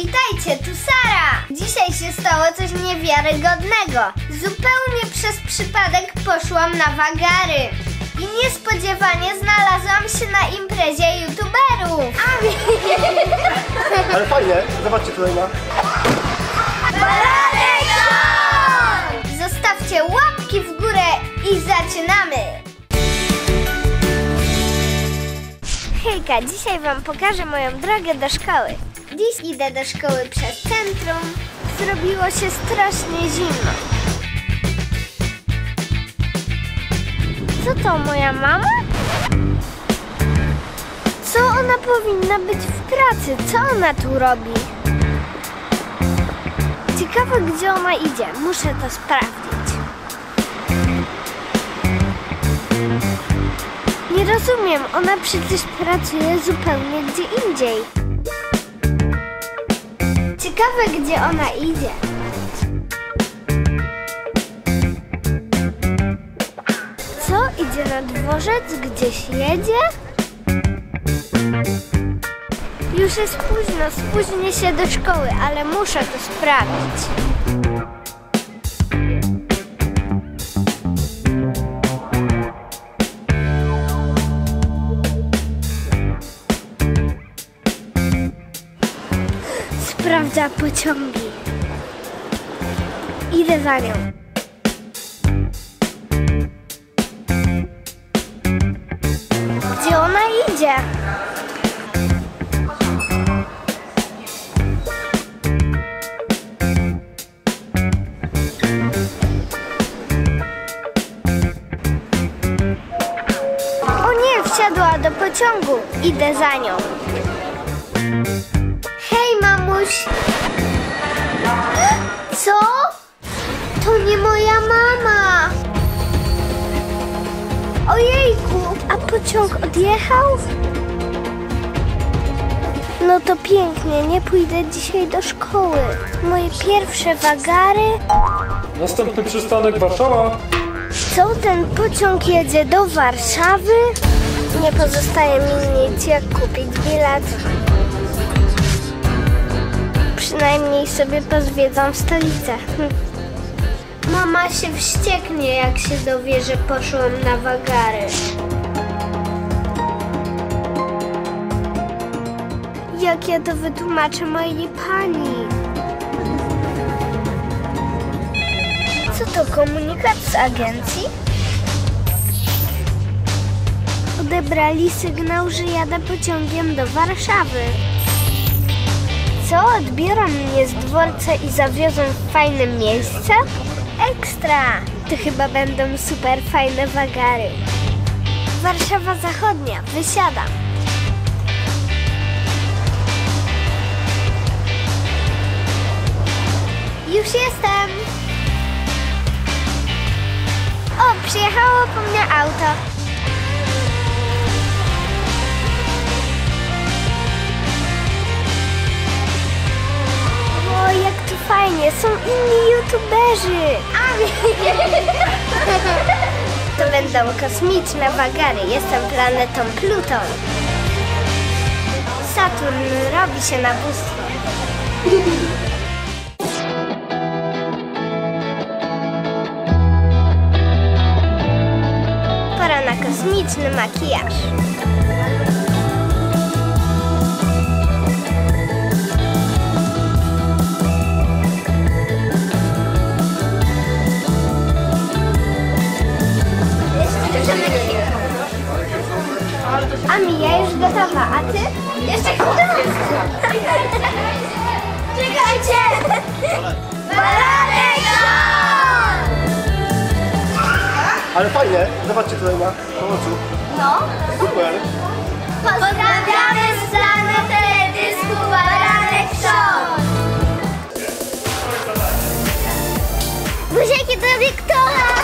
Witajcie, tu Sara! Dzisiaj się stało coś niewiarygodnego. Zupełnie przez przypadek poszłam na wagary. I niespodziewanie znalazłam się na imprezie youtuberów. Ale fajnie, zobaczcie tutaj na... Baranek Show! Zostawcie łapki w górę i zaczynamy! Hejka, dzisiaj wam pokażę moją drogę do szkoły. Dziś idę do szkoły przez centrum. Zrobiło się strasznie zimno. Co to, moja mama? Co ona powinna być w pracy? Co ona tu robi? Ciekawe, gdzie ona idzie. Muszę to sprawdzić. Nie rozumiem, ona przecież pracuje zupełnie gdzie indziej. Ciekawe, gdzie ona idzie. Co? Idzie na dworzec? Gdzieś jedzie? Już jest późno, spóźnię się do szkoły, ale muszę to sprawdzić. Sprawdza pociągi. Idę za nią. Gdzie ona idzie? O nie, wsiadła do pociągu. Idę za nią. Hej, mamuś! Co? To nie moja mama! Ojejku, a pociąg odjechał? No to pięknie, nie pójdę dzisiaj do szkoły. Moje pierwsze wagary. Następny przystanek Warszawa. Co, ten pociąg jedzie do Warszawy? Nie pozostaje mi nic jak kupić bilet. Przynajmniej sobie pozwiedzam stolicę. Mama się wścieknie, jak się dowie, że poszłam na wagary. Jak ja to wytłumaczę mojej pani? Co to, komunikat z agencji? Odebrali sygnał, że jadę pociągiem do Warszawy. Co? Odbiorą mnie z dworca i zawiozą w fajne miejsce? Ekstra! To chyba będą super fajne wagary. Warszawa Zachodnia, wysiadam. Już jestem! O, przyjechało po mnie auto. O, jak tu fajnie, są inni youtuberzy. To będą kosmiczne wagary, jestem planetą Pluton. Saturn robi się na bóstwo. Pora na kosmiczny makijaż. Ami, ja już gotowa, a ty? Jeszcze gotowa! Czekajcie! Baranek Show! Ale fajnie, zobaczcie tutaj na pomocy. No. Super. Pozdrawiamy z planu teledysku Baranek Show! Buziaki do Wiktora!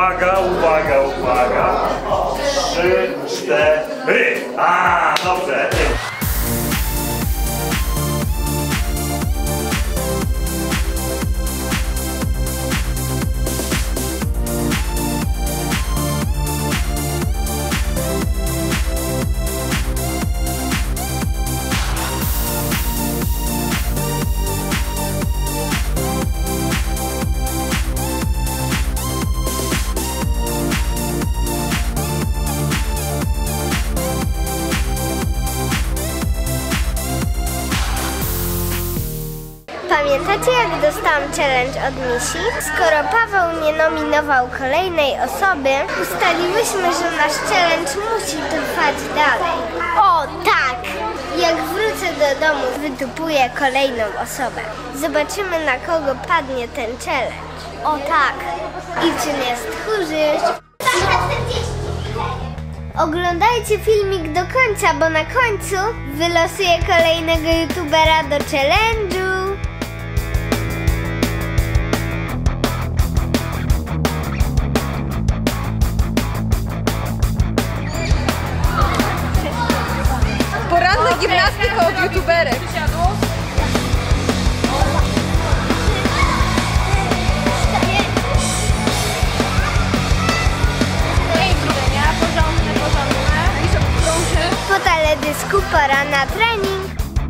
Uwaga, uwaga, uwaga. 3, 4. A, dobrze. Pamiętacie, jak dostałam challenge od Misi? Skoro Paweł nie nominował kolejnej osoby, ustaliłyśmy, że nasz challenge musi trwać dalej. O tak! Jak wrócę do domu, wytypuję kolejną osobę. Zobaczymy, na kogo padnie ten challenge. O tak! I czym jest tchórzysz? Oglądajcie filmik do końca, bo na końcu wylosuję kolejnego youtubera do challenge'u. Poranna gimnastyka od youtuberek. Po teledysku pora na trening.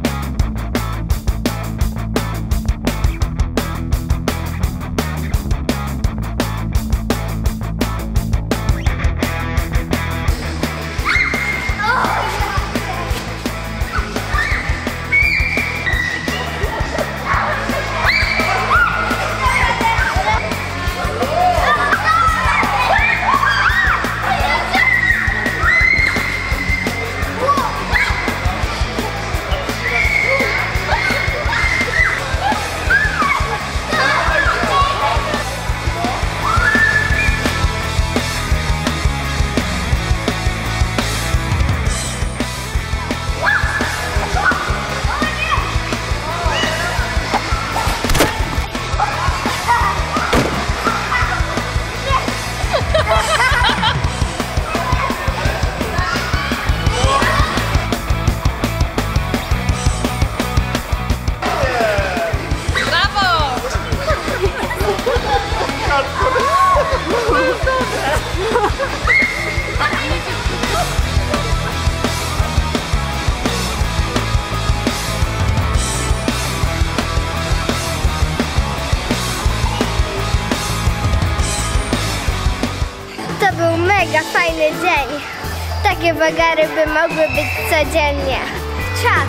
To był mega fajny dzień. Takie wagary by mogły być codziennie. Czad!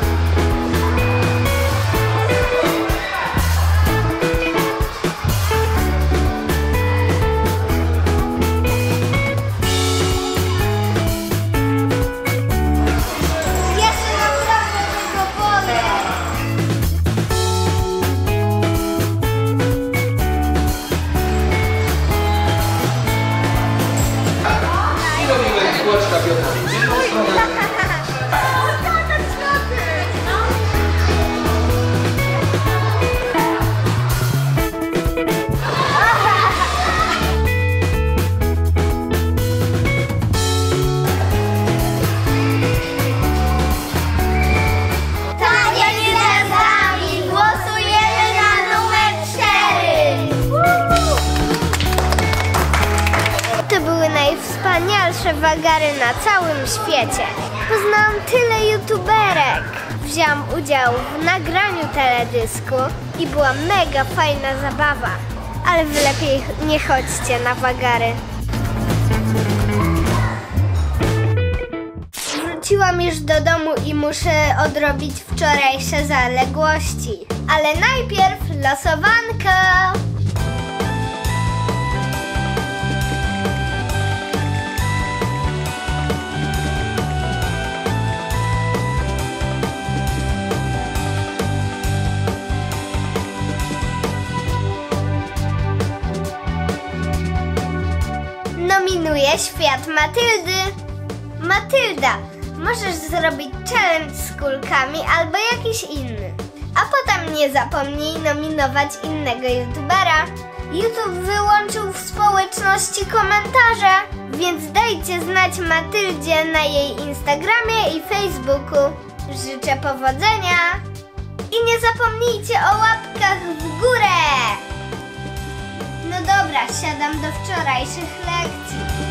Jeszcze naprawdę tego wolę. Najwspanialsze wagary na całym świecie. Poznałam tyle youtuberek. Wzięłam udział w nagraniu teledysku i była mega fajna zabawa. Ale wy lepiej nie chodźcie na wagary. Wróciłam już do domu i muszę odrobić wczorajsze zaległości. Ale najpierw losowanko! Nominuję Świat Matyldy. Matylda, możesz zrobić challenge z kulkami albo jakiś inny. A potem nie zapomnij nominować innego youtubera. YouTube wyłączył w społeczności komentarze, więc dajcie znać Matyldzie na jej Instagramie i Facebooku. Życzę powodzenia i nie zapomnijcie o łapkach w górę! No dobra, siadam do wczorajszych lekcji.